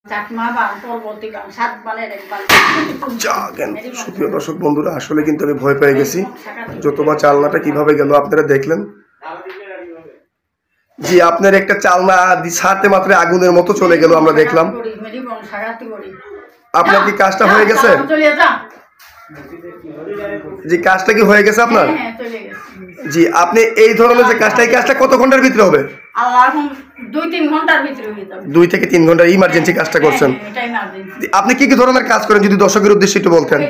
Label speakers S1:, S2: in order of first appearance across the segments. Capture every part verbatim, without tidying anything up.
S1: সুপ্রিয় দর্শক বন্ধুরা, আসলে কিন্তু আমি ভয় পেয়ে গেছি। যতবা চালনাটা কিভাবে গেল আপনারা দেখলেন। জি, আপনার একটা চালনা ছাড়তে মাত্র আগুনের মতো চলে গেল, আমরা দেখলাম। আপনার কি কাজটা হয়ে গেছে? জি, কাজটা কি হয়ে গেছে আপনার? জি, আপনি এই ধরনের যে কাজটা, এই কাজটা কত ঘন্টার ভিতরে হবে? দুই থেকে তিন ঘন্টার ইমার্জেন্সি কাজটা করছেন। আপনি কি কি ধরনের কাজ করেন যদি দর্শকের উদ্দেশ্যে একটু বলতেন?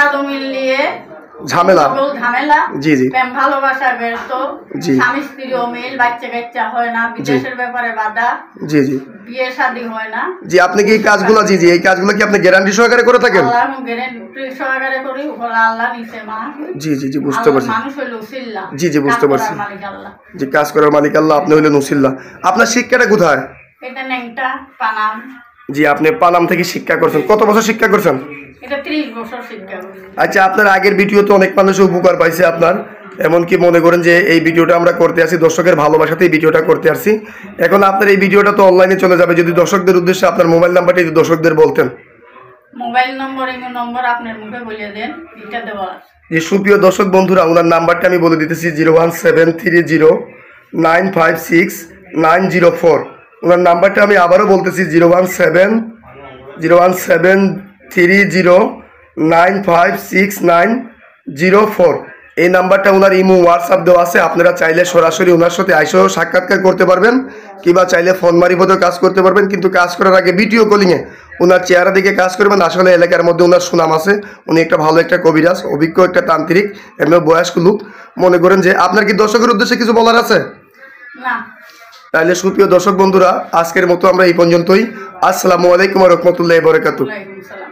S1: ঝামেলা
S2: ঝামেলা
S1: জি জি
S2: প্রেম ভালোবাসা ব্যস্ত, স্বামী স্ত্রী অমিল, বাচ্চা কাচ্চা হয় না, বিদেশের ব্যাপারে বাধা, জি জি বিয়ে শাদী হয় না।
S1: জি, আপনি কি এই কাজগুলো জি জি এই কাজগুলো কি আপনি গ্যারান্টি সহকারে করে থাকেন?
S2: আল্লাহ গ্যারান্টি সহকারে করি, উপরে আল্লাহ নিচে মানুষ।
S1: জি জি জি বুঝতে পারছি।
S2: মানুষ হইল উসিল্লাহ।
S1: জি জি বুঝতে পারছি। জি, কাজ করার মালিক আল্লাহ, আপনি হইলেন উসিল্লাহ। আপনার শিক্ষাটা কোথায়?
S2: এটা নেংটা পানাম।
S1: জি, আপনি পানাম থেকে শিক্ষা করছেন। কত বছর শিক্ষা করছেন?
S2: এটা ত্রিশ বছর শিক্ষা করছি।
S1: আচ্ছা, আপনার আগের ভিডিওতে অনেক মানুষ উপকার পাইছে আপনার, এমনকি মনে করেন যে এই ভিডিওটা আমরা করতে আসি দর্শকের ভালোবাসাতেই ভিডিওটা করতে আসছি। এখন আপনার এই ভিডিওটা তো অনলাইনে চলে যাবে, যদি দর্শকদের উদ্দেশ্যে আপনার মোবাইল নাম্বারটা যদি দর্শকদের বলতেন।
S2: মোবাইল নম্বর এই নম্বর আপনার মুখে বলে দেন, এটা দেওয়া আছে।
S1: যে সুপ্রিয় দর্শক বন্ধুরা, ওনার নাম্বারটা আমি বলে দিতেছি zero one seven three zero nine five six nine zero four. ওনার নাম্বারটা আমি আবারও বলতেছি zero one seven zero one seven three zero nine five six nine zero four. এই নাম্বারটা ওনার ইমো হোয়াটসঅ্যাপ দেওয়া আছে। আপনারা চাইলে সরাসরি ওনার সাথে আইসেও সাক্ষাৎকার করতে পারবেন, কিংবা চাইলে ফোন মারিফতেও কাজ করতে পারবেন। কিন্তু কাজ করার আগে ভিডিও কলিংয়ে ওনার চেহারা দিকে কাজ করবেন। আসলে এলাকার মধ্যে ওনার সুনাম আছে, উনি একটা ভালো একটা কবিরাজ, অভিজ্ঞ একটা তান্ত্রিক, এমনি বয়স্ক লোক। মনে করেন যে আপনার কি দর্শকের উদ্দেশ্যে কিছু বলার আছে?
S2: না।
S1: তাহলে সুপ্রিয় দর্শক বন্ধুরা, আজকের মতো আমরা এই পর্যন্তই। আসসালামু আলাইকুম ওয়া রাহমাতুল্লাহি ওয়া বারাকাতুহু।